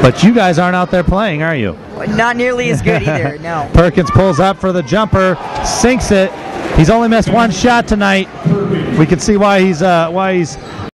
But you guys aren't out there playing, are you? Not nearly as good either, no. Perkins pulls up for the jumper, sinks it. He's only missed one shot tonight. We can see why he's